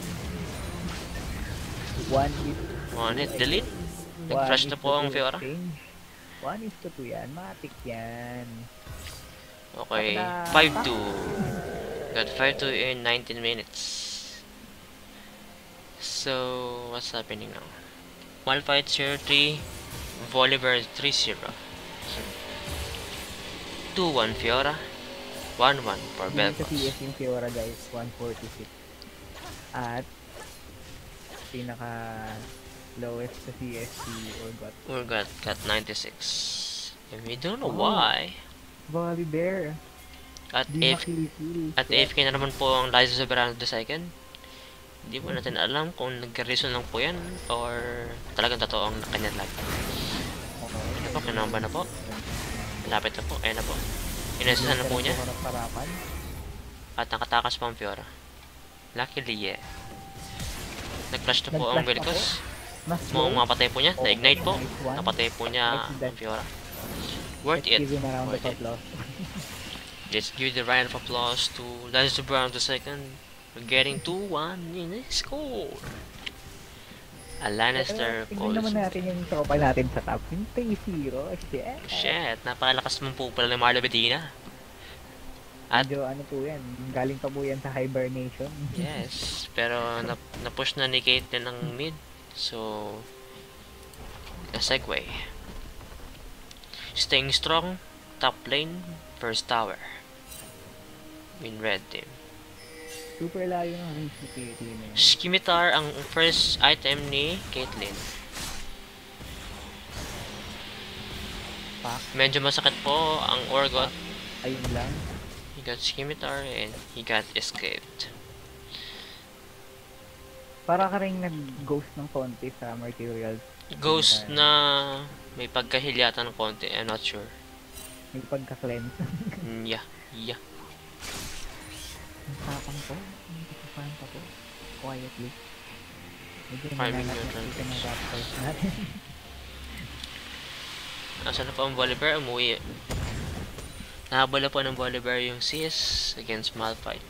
Speaker 2: One is
Speaker 1: One hit, delete.
Speaker 2: one
Speaker 1: Nag-flash
Speaker 2: is
Speaker 1: na
Speaker 2: to
Speaker 1: po ang
Speaker 2: two
Speaker 1: Fiora.
Speaker 2: exchange. One is to two yan. Matik yan.
Speaker 1: Okay. five two. Got five two in nineteen minutes. So, what's happening now? Malphite zero three. Volibear three zero. two one Fiora. one one for
Speaker 2: Hindi sa C S
Speaker 1: Belfast.
Speaker 2: yung Fiora guys. one forty-six. At pinaka lowest sa C S C Urgot.
Speaker 1: Urgot got ninety-six. And we don't know
Speaker 2: Oh.
Speaker 1: why.
Speaker 2: Volibear.
Speaker 1: At
Speaker 2: Di
Speaker 1: if
Speaker 2: makili-kill.
Speaker 1: At A F K na naman po ang Liza Soberano the second. Hindi po natin alam kung nagka-reason lang po yan or talagang totoo ang kanyang lag. Ano po, kinamba na po. Malapit na po, ayan na po. Inasahan na po niya
Speaker 2: Harap-harapan.
Speaker 1: at nakatakas pa ang Fiora. Luckily, yeah. Nag-flash na po ang
Speaker 2: Nag-flash pa
Speaker 1: Velcos.
Speaker 2: Mas
Speaker 1: Mukhang mapatay po niya,
Speaker 2: Oh,
Speaker 1: na-ignite po.
Speaker 2: nice one.
Speaker 1: Napatay po niya
Speaker 2: Nice
Speaker 1: ang Fiora. Worth it.
Speaker 2: Give him a round of
Speaker 1: Worth it.
Speaker 2: applause.
Speaker 1: Let's give the round of applause to Liza Soberano the second. We're getting two one in the score. A Lannister
Speaker 2: Pero tingnan naman
Speaker 1: calls.
Speaker 2: natin yung tropa natin sa top. Yung three zero. Shit.
Speaker 1: Shit, napakalakas mong po pala ni Marlo Medina. At
Speaker 2: Medyo ano po yan. Galing pa po yan sa hibernation.
Speaker 1: yes, pero na na-push na ni Caitlyn ng mid. So, a segue. Staying strong, top lane, first tower. In red team.
Speaker 2: Super layo ng range ni Caitlyn. eh.
Speaker 1: Scimitar ang first item ni Caitlyn.
Speaker 2: Pak.
Speaker 1: Medyo masakit po ang Urgot.
Speaker 2: Ayun lang.
Speaker 1: He got Scimitar and he got escaped.
Speaker 2: Para ka rin nag-ghost ng konti sa materials.
Speaker 1: Ghost na may pagkahilyatan ng konti, I'm not sure.
Speaker 2: May pagka-cleanse.
Speaker 1: Mm, yeah, yeah.
Speaker 2: Ang tapang po. Ang tapang pa po. Quietly. Medyo
Speaker 1: Farming
Speaker 2: nananap
Speaker 1: neutral
Speaker 2: nakita ng
Speaker 1: base.
Speaker 2: raptors natin.
Speaker 1: Asan na po ang Volibear? Umuwi. Nahabol na po ng Volibear yung C S against Malphite.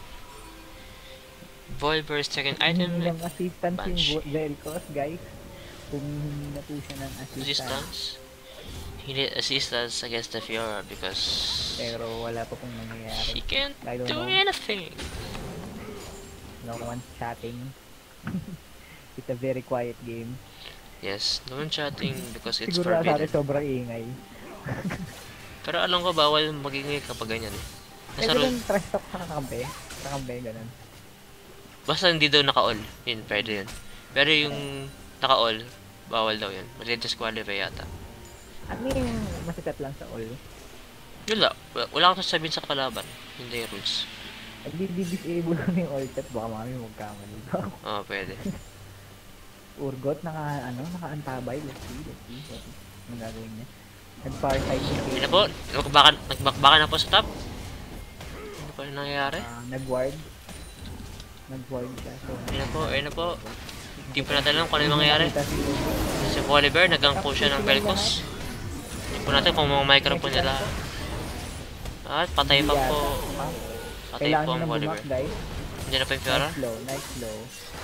Speaker 1: Volibear's second item,
Speaker 2: Hindi ng assistance yung
Speaker 1: Banshee.
Speaker 2: Vo- Velcos, guys. Kung hindi na po siya ng assistance.
Speaker 1: assistance. He need assistance against the Fiora because
Speaker 2: Pero wala pa pong nangyayari.
Speaker 1: she can't
Speaker 2: I don't
Speaker 1: do
Speaker 2: know.
Speaker 1: anything.
Speaker 2: No one's chatting. It's a very quiet game.
Speaker 1: Yes, no one chatting because it's
Speaker 2: Siguro sa atin
Speaker 1: forbidden.
Speaker 2: sobrang ingay.
Speaker 1: Pero alam ko bawal magingay kapag ganyan eh.
Speaker 2: Pwede
Speaker 1: Nasa rule,
Speaker 2: rin trash talk sa kakampi. Sa kampi, ganun.
Speaker 1: basta hindi daw naka-all, yun, pwede yun. Pero yung naka-all, bawal daw yun. Mali-disqualify yata.
Speaker 2: Ano yung masikat lang sa all?
Speaker 1: Yun lang, wala, wala akong sasabihin sa kalaban. Hindi yung rules.
Speaker 2: Hindi di-disable ko na yung all chat. Baka mami magkamali ba?
Speaker 1: Oo, pwede.
Speaker 2: Urgot, naka, ano, naka-antabay. Let's see, let's see. let's see. Ang gagawin niya. Nag-farsight si
Speaker 1: Yun na
Speaker 2: Caitlyn.
Speaker 1: po, nagbakbakan, nagbakbakan na po sa top. Ano po yung nangyayari?
Speaker 2: Ah, nag-ward. Nag-ward siya. So,
Speaker 1: Ayun na po, ayun na po. Hindi pa natin alam kung ano yung mangyayari.
Speaker 2: nakita si Urgot.
Speaker 1: Si Volibear, nag-gank po siya ng Velcos. Hindi po natin kung mga microphone nila. At patay pa po. Patay
Speaker 2: Kailangan
Speaker 1: po ang
Speaker 2: nyo na
Speaker 1: Volibear.
Speaker 2: bumak, guys.
Speaker 1: Hindi na po yung Fiora.
Speaker 2: Nice slow, nice slow.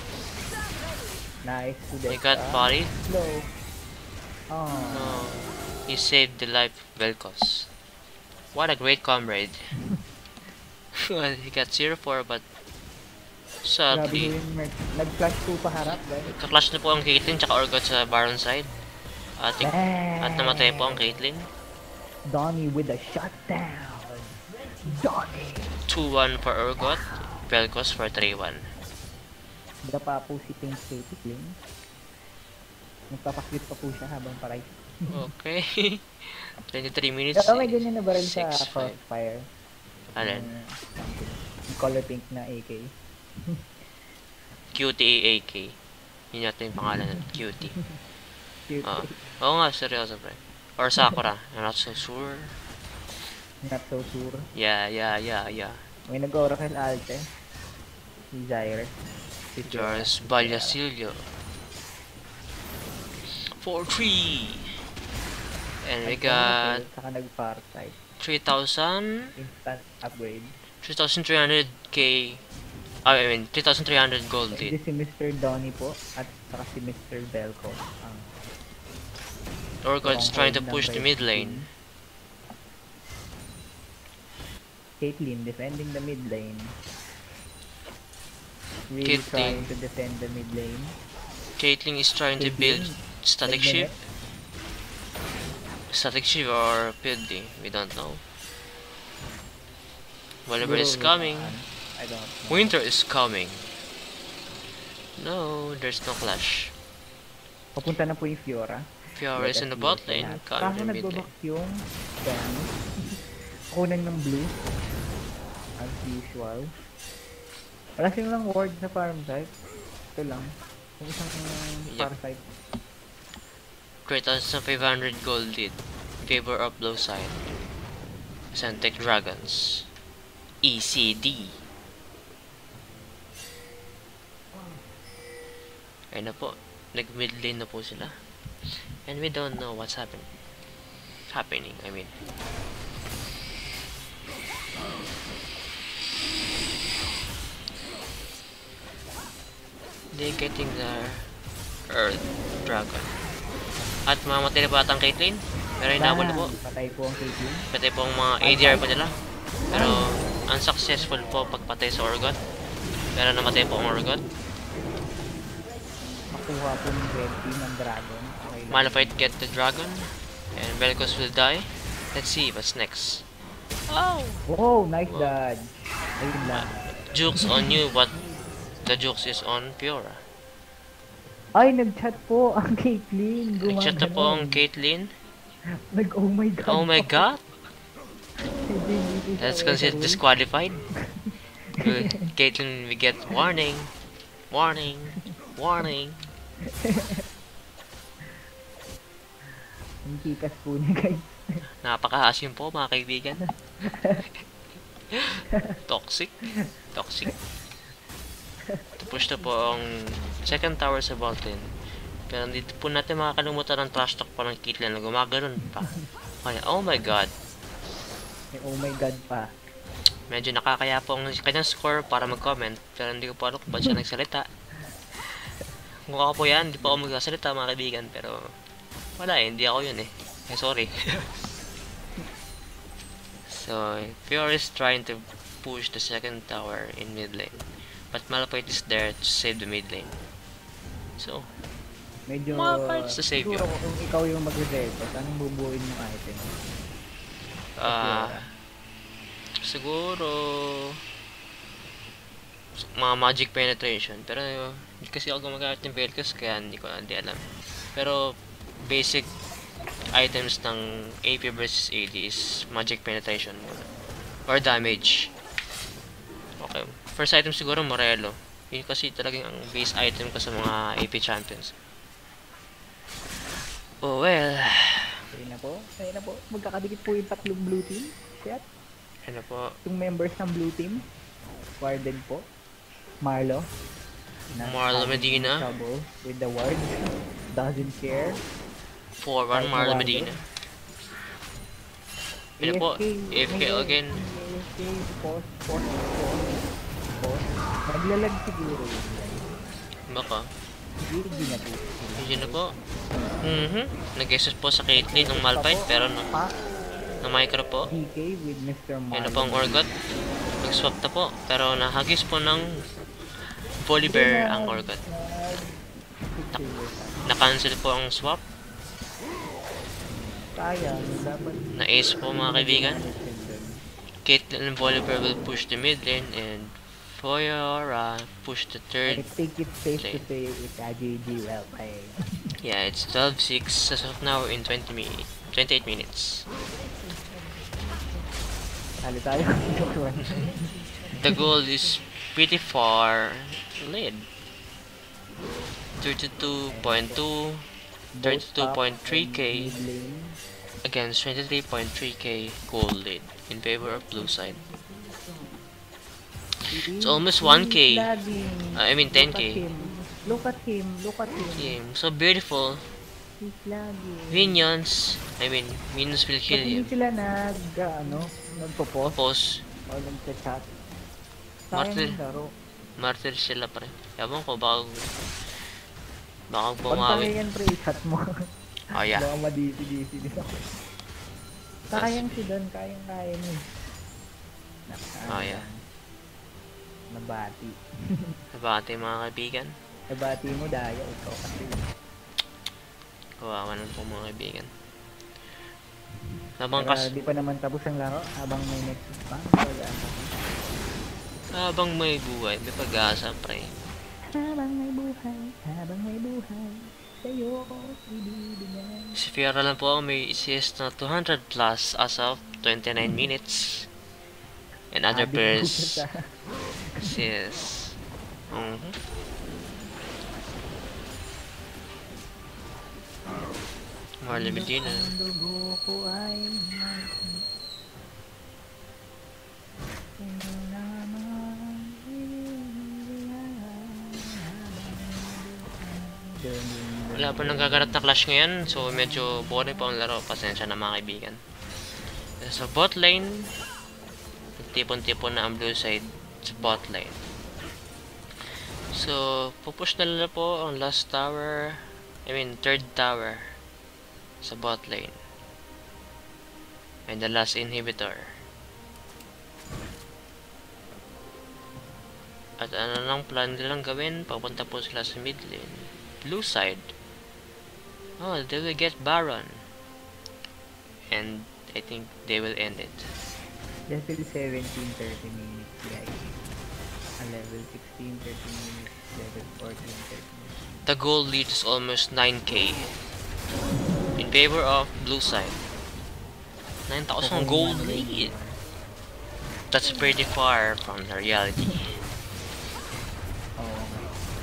Speaker 2: Nice to
Speaker 1: He
Speaker 2: death.
Speaker 1: got
Speaker 2: ah.
Speaker 1: body.
Speaker 2: Slow. Oh.
Speaker 1: No. He saved the life of Velcos. What a great comrade. Well, he got zero four but
Speaker 2: Grabe
Speaker 1: sadly,
Speaker 2: yung merch. Nag-flash two pa harap, guys.
Speaker 1: kaklash na po ang Caitlyn tsaka Urgot sa Baron side. At, at namatay po ang Caitlyn.
Speaker 2: Donnie with a shutdown. Donnie.
Speaker 1: two one for Urgot. Velcos for three one.
Speaker 2: Dapa po si Pink Caitlyn. Nagpapaklit pa po siya habang paray.
Speaker 1: Okay. twenty-three minutes.
Speaker 2: Kaya may ganyan na ba rin sa
Speaker 1: six, five.
Speaker 2: Crossfire?
Speaker 1: Alin?
Speaker 2: Yung, yung color pink na A K.
Speaker 1: Cutie A K. Yun yata yung pangalan nun. Cutie.
Speaker 2: Cute.
Speaker 1: Oo. Oo nga, seryoso pre. Or Sakura. I'm not so sure.
Speaker 2: Not so sure.
Speaker 1: Yeah, yeah, yeah, yeah.
Speaker 2: May nag-oracle alte. Si Zyre. Si
Speaker 1: George Balyasilio. four three. And we got
Speaker 2: Saka nag-far side.
Speaker 1: three thousand.
Speaker 2: Instant upgrade.
Speaker 1: three thousand three hundred K. I mean, three thousand three hundred gold
Speaker 2: Hindi
Speaker 1: lead.
Speaker 2: si Mister Donnie po. At saka si Mister Belco. Ang
Speaker 1: Urgot's trying to push the
Speaker 2: number
Speaker 1: mid lane.
Speaker 2: Caitlyn defending the mid lane. Really
Speaker 1: Caitlyn.
Speaker 2: trying to defend the mid lane.
Speaker 1: Caitlyn is trying to build
Speaker 2: Caitlyn,
Speaker 1: static
Speaker 2: nag-net.
Speaker 1: shift. Static shift or P D, we don't know. Whatever is
Speaker 2: Siguro,
Speaker 1: coming.
Speaker 2: I don't know.
Speaker 1: Winter is coming. No, there's no clash.
Speaker 2: Papunta na po yung Fiora.
Speaker 1: Fiora is in the bot lane,
Speaker 2: Kaso
Speaker 1: Conor mid lane.
Speaker 2: nagbabak yung Dan. Kunan ng blue. As usual. Wala silang ward sa farm site. Ito lang. Yung isang
Speaker 1: Yep.
Speaker 2: farm site.
Speaker 1: three thousand five hundred gold lead. Favor of low side. Sentech Dragons. E C D. Ayun na po. Nag-mid lane na po sila. And we don't know what's happening. Happening, I mean. They're getting their Earth Dragon. At mamatay na po ata ang Caitlyn. Pero hinabol na po.
Speaker 2: Patay po ang Caitlyn.
Speaker 1: Patay po ang mga A D R po nila. Pero unsuccessful po pagpatay sa Urgot. Pero namatay po ang Urgot.
Speaker 2: Makuha po ng twenty ng dragon. Okay lang.
Speaker 1: Malphite get the dragon. And Velcos will die. Let's see what's next. Oh!
Speaker 2: Oh, nice
Speaker 1: Wow.
Speaker 2: dodge. Ayun lang.
Speaker 1: Jukes on you, but the jukes is on Fiora.
Speaker 2: Ay, nag-chat po ang Caitlyn.
Speaker 1: Nag-chat na po ang
Speaker 2: Gumaganon.
Speaker 1: Caitlyn.
Speaker 2: Nag, oh my god.
Speaker 1: Oh my god!
Speaker 2: Hindi, hindi siya
Speaker 1: That's considered
Speaker 2: overruled.
Speaker 1: disqualified. Good. Caitlyn, we get warning. Warning. Warning.
Speaker 2: Ang kikas po niya, guys.
Speaker 1: Napaka-asim po mga kaibigan. Toxic. Toxic. Push na po ang second tower sa Bolton. Pero hindi po natin makakalimutan ang trash talk pa ng Caitlyn na gumaganon pa. Kaya, oh my god.
Speaker 2: May oh my god pa.
Speaker 1: Medyo nakakaya po ang kanyang score para mag-comment. Pero hindi ko po alam kung ba't siya nagsalita. Kung ako po yan, hindi po ako magsasalita mga kaibigan. Pero wala eh, hindi ako yun eh. Eh, sorry. So, Fiora is trying to push the second tower in mid lane. But Malphite is there to save the mid lane. So,
Speaker 2: Medyo,
Speaker 1: Malphite's the savior.
Speaker 2: siguro kung ikaw yung mag-reset, anong bubuin yung item?
Speaker 1: ah, siguro mga magic penetration. Pero hindi kasi ako gumagamit ng Velcos kaya hindi ko hindi alam. Pero basic items ng A P versus A D is magic penetration muna. Or damage. Okay. First item siguro Morello. Yun kasi talagang ang base item ko sa mga A P champions. Oh well.
Speaker 2: Ayun na po. Ayun na po. Magkakadikit po yung tatlong blue team. Shit.
Speaker 1: Ano po?
Speaker 2: Yung members ng blue team. Warden po. Marlo. Not
Speaker 1: Marlo
Speaker 2: having
Speaker 1: Medina.
Speaker 2: Trouble with the ward. Doesn't care.
Speaker 1: four one
Speaker 2: Kahit
Speaker 1: Marlo
Speaker 2: na
Speaker 1: Medina. Ano po? A F K again.
Speaker 2: A F K. Pause. Pause. Pause. Pause. Naglalag siguro yun.
Speaker 1: Baka.
Speaker 2: Hindi na po. sila.
Speaker 1: Yun na po. Mhm. Nag-exhaust po sa Caitlyn ng Malphite pero no,
Speaker 2: Pa.
Speaker 1: na micro po.
Speaker 2: D K with Mister Marlo.
Speaker 1: Yun na po ang Orgot. Nag-swap na po. Pero nahagis po ng Volibear ang Orgot. Na-cancel po ang swap.
Speaker 2: Sayang. Dapat.
Speaker 1: Na-ace po mga kaibigan. Caitlyn and Volibear will push the mid lane and Fiora push the
Speaker 2: I
Speaker 1: third.
Speaker 2: think it's safe to
Speaker 1: lane.
Speaker 2: say it's a G G well played.
Speaker 1: Yeah, it's twelve six as of now in twenty minutes. twenty-eight minutes.
Speaker 2: Halo tayo.
Speaker 1: The goal is pretty far lead. thirty-two point two, thirty-two point three K
Speaker 2: Mid lane.
Speaker 1: against twenty-three point three K gold lead in favor of blue side. It's almost one K.
Speaker 2: He's lagging.
Speaker 1: I mean ten
Speaker 2: Look at
Speaker 1: K.
Speaker 2: him. Look at him. Look at him.
Speaker 1: Game. So beautiful.
Speaker 2: He's lagging.
Speaker 1: Minions. I mean, minions will kill
Speaker 2: Ba't hindi
Speaker 1: him.
Speaker 2: sila nag, uh, ano, nagpo-post
Speaker 1: Tapos,
Speaker 2: o nagchat-chat?
Speaker 1: Martin.
Speaker 2: Sayang yung laro.
Speaker 1: martyr sila pa rin. Ewan ko, baka... Baka
Speaker 2: Pag
Speaker 1: bumawi.
Speaker 2: yan pre, chat mo.
Speaker 1: Oh yeah.
Speaker 2: Baka madisi-disi din ako. Sayang si Don, kayang-kaya niya.
Speaker 1: Oh yeah.
Speaker 2: Nabati.
Speaker 1: Nabati mga kaibigan.
Speaker 2: Nabati mo daya, ikaw kasi.
Speaker 1: Kawawa nun po mga kaibigan. Habang,
Speaker 2: Pero
Speaker 1: kas
Speaker 2: di pa naman tapos ang laro, habang may next pa. Wala na.
Speaker 1: habang may buhay, may pag-asa pre.
Speaker 2: Habang may buhay, habang may buhay, sa'yo ko ibibigay.
Speaker 1: Si Fiora lang po ang may assist na two hundred plus as of twenty-nine minutes. And other
Speaker 2: Adik
Speaker 1: players
Speaker 2: po siya sa-
Speaker 1: Yes. Mhm. Marley Medina.
Speaker 2: Ang dugo ko ay sino naman ibibigay.
Speaker 1: Wala pa nagaganap na clash ngayon, so medyo boring pa ang laro. Pasensya na mga kaibigan. Sa bot lane, nagtipon-tipon na ang blue side sa bot lane. So, pupush na nila po ang last tower, I mean third tower sa bot lane. And the last inhibitor. At ano nang plan nilang gawin? Papunta po sila sa mid lane. Blue side. Oh, they will get Baron. And I think they will end it.
Speaker 2: Just till seventeen thirty minutes guys. A level sixteen thirty minutes, level fourteen thirty minutes.
Speaker 1: The goal lead is almost nine K in favor of blue side. nine thousand gold lead. That's pretty far from the reality.
Speaker 2: Oo.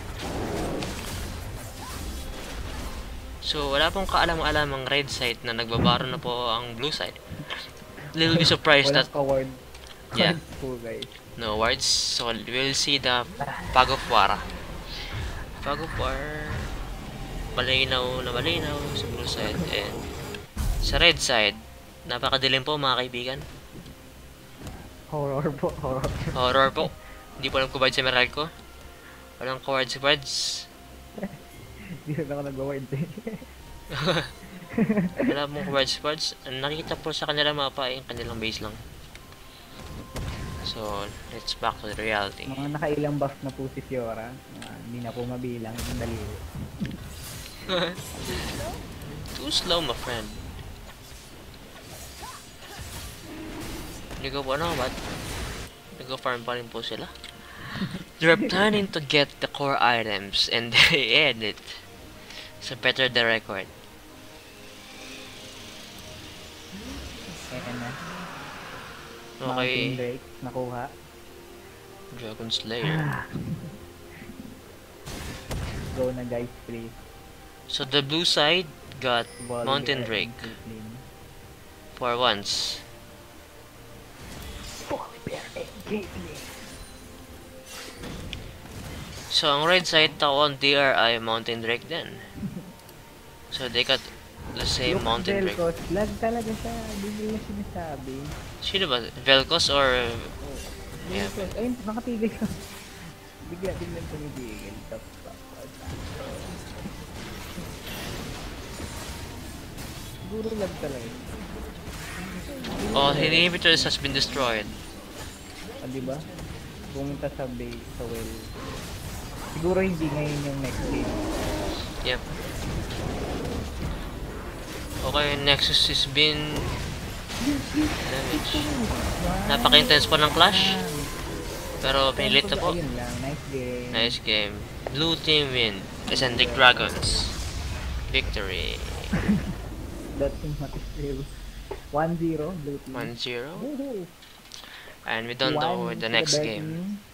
Speaker 1: So wala pong kaalam-alam ang red side na nagbabaro na po ang blue side. Little bit surprised
Speaker 2: Walang
Speaker 1: that
Speaker 2: coward.
Speaker 1: Yeah.
Speaker 2: Cards po guys.
Speaker 1: no words. So we'll see the Fog of War. Fog of War. Malinaw na malinaw sa blue side and sa red side. Napakadilim po mga kaibigan.
Speaker 2: Horror po, horror.
Speaker 1: Horror po. Hindi po alam ko ba sa Emerald ko. Walang cards cards.
Speaker 2: Hindi rin ako nag-award eh.
Speaker 1: Wala pong cards cards. Ang nakikita po sa kanilang mapa ay yung kanilang base lang. So, let's back to the reality.
Speaker 2: Mga nakailang buff na po si Fiora. Uh, hindi na po mabilang. Ang daliri.
Speaker 1: Too slow, my friend. Hindi ko po ano, ba't nag-farm pa rin po sila? They're planning to get the core items and they end it. So better the record.
Speaker 2: Ayan na. Mountain
Speaker 1: Okay.
Speaker 2: Drake. Nakuha.
Speaker 1: Dragon Slayer.
Speaker 2: Go na guys, please.
Speaker 1: So the blue side got
Speaker 2: Volley
Speaker 1: Mountain
Speaker 2: R
Speaker 1: Drake
Speaker 2: and Caitlyn.
Speaker 1: for once.
Speaker 2: Volley Bear and Caitlyn.
Speaker 1: So, ang red side tao on D R ay Mountain Drake din. So, they got the same
Speaker 2: Yung
Speaker 1: Mountain Drake.
Speaker 2: Velcos, lag talaga siya. Hindi nila sinasabi.
Speaker 1: Sino ba? Velcos or... Yeah.
Speaker 2: Velcos, ayun, nakatigil ka. Bigla din lang tumigil. Tapos, siguro lag talaga.
Speaker 1: Oh, the inhibitors has been destroyed.
Speaker 2: Ah, di ba? Pumunta sa base, sa well. Siguro hindi ngayon yung next game.
Speaker 1: Yep. Okay, Nexus has been damage. Napaka-intense po ng clash. Pero pinilit na po.
Speaker 2: Ayun lang, nice game.
Speaker 1: Nice game. Blue team win. Eccentric Dragons. Victory.
Speaker 2: That's what is real. one zero, blue team.
Speaker 1: one zero.
Speaker 2: Woohoo!
Speaker 1: And we don't know
Speaker 2: One
Speaker 1: the
Speaker 2: to
Speaker 1: next
Speaker 2: bear
Speaker 1: game.
Speaker 2: team.